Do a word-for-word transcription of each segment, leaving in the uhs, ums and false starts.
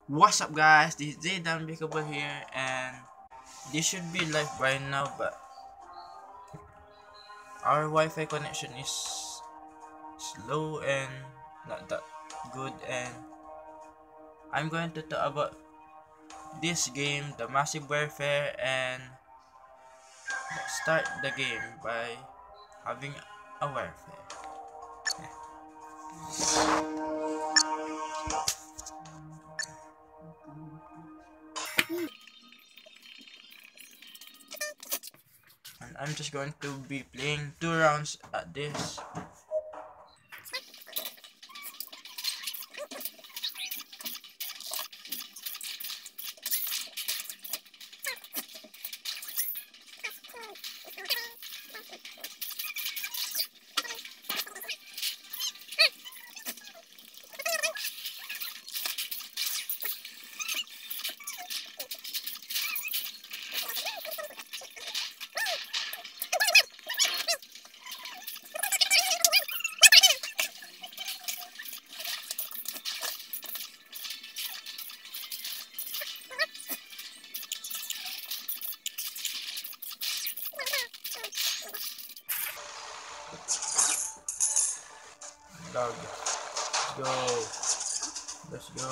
What's up, guys? This is Jay The Unbreakable here, and this should be live by now, but our Wi-Fi connection is slow and not that good. And I'm going to talk about this game, the Massive Warfare, and start the game by having a warfare. And I'm just going to be playing two rounds at this. Dog. Let's go. Let's go.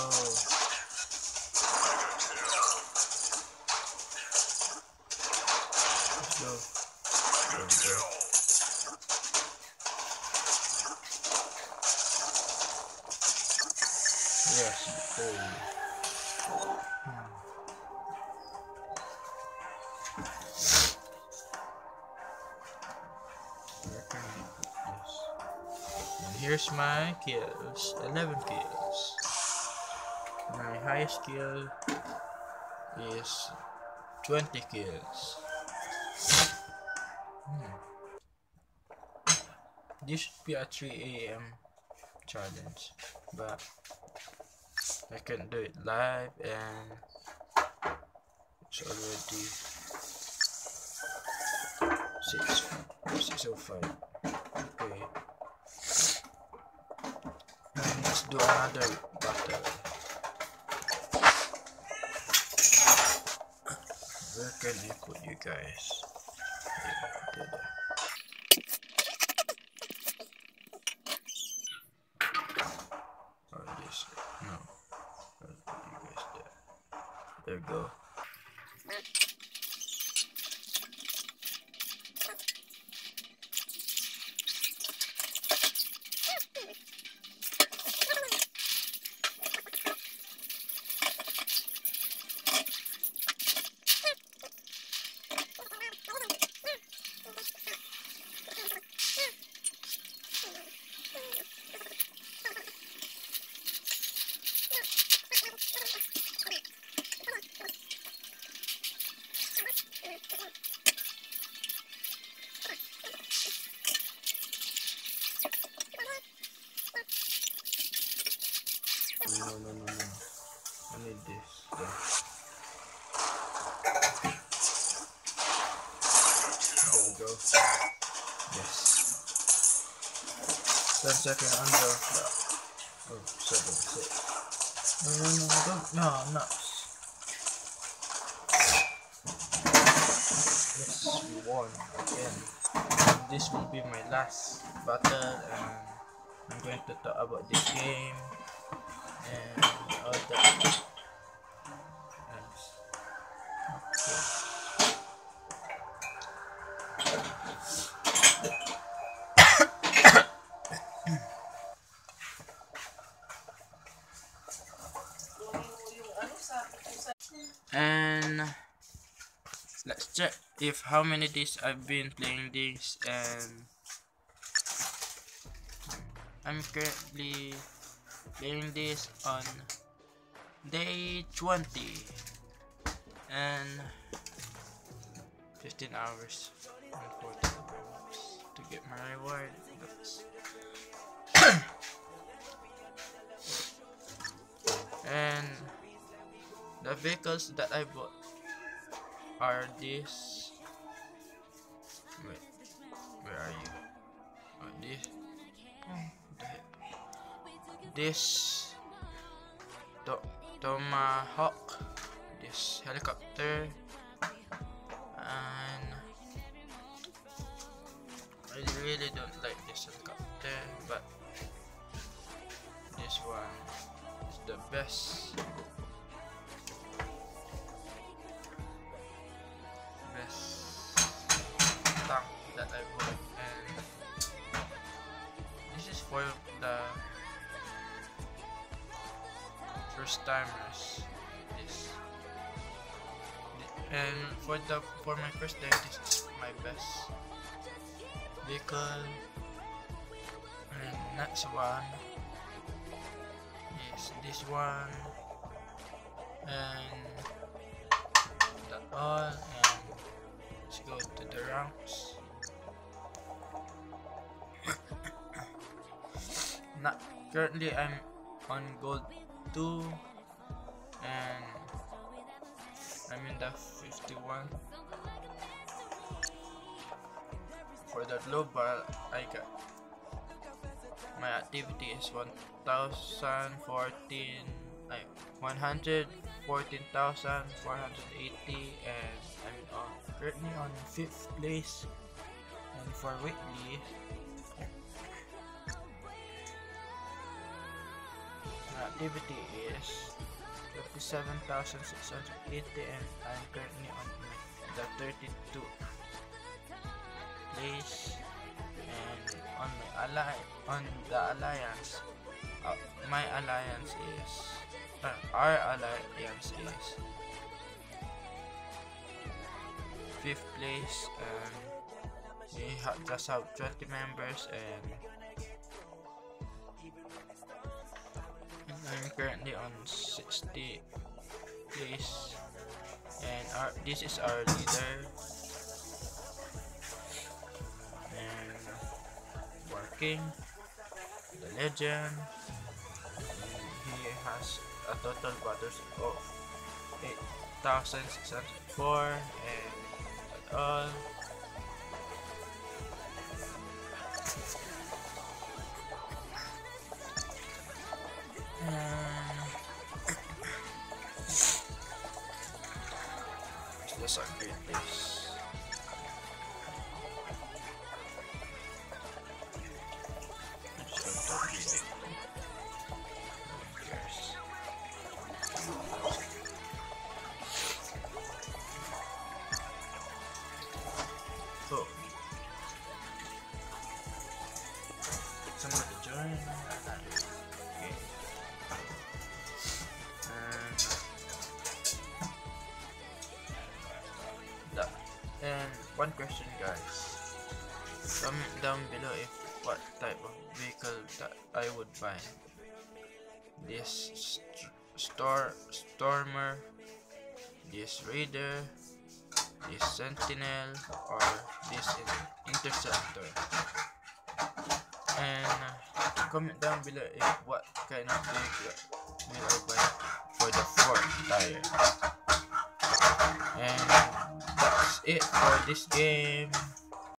Let's go. There we go. Yes. Oh. Where can I put this? And here's my kills. eleven kills. My highest kill is twenty kills. Hmm. This should be a three A M challenge, but I can't do it live, and it's already six six oh five. Okay, and let's do another battle. Where can I put you guys? Yeah, there, there. Or this? No. I'll put you guys there. There we go. No, no, no, no. I need this. There. There we go. Yes. ten seconds under. Oh, seven, six. No, no, no, don't. No, I'm not. Yes, we won again. And this will be my last battle, and I'm going to talk about this game and all that. Yes. Okay. And let's check if how many days I've been playing this, and I'm currently playing this on day twenty and fifteen hours and forty minutes to get my reward. And the vehicles that I bought are these. Wait, where are you? Oh, this. Oh, what the heck? This. The Tomahawk, this helicopter, and I really don't like this helicopter, but this one is the best. Best tank that I bought, and this is for the first timers. This, and for the for my first day, this is my best vehicle. And next one is this one, and that all. And let's go to the ranks. Not currently, I'm on gold two, and I'm in the fifty-one. For the global, I got my activity is one thousand fourteen, like one hundred fourteen thousand four hundred eighty, and I'm on currently on fifth place. And for weekly, my activity is thirty-seven thousand six hundred eighty, and I'm currently on the thirty-two place. And on my ally on the alliance, uh, my alliance is uh, our alliance is fifth place, and we ha just have twenty members, and, and I'm currently on sixty place, and our this is our leader, and working the legend, and he has a total battles of eight thousand six hundred four, and that's all. And it's just a great place. So, somebody join. Okay. And that. And one question, guys. Comment down below if what type of vehicle that I would buy. This st store stormer, this raider, this sentinel, or this in interceptor. And uh, comment down below if what kind of vehicle will I buy for the fourth tire. And that's it for this game.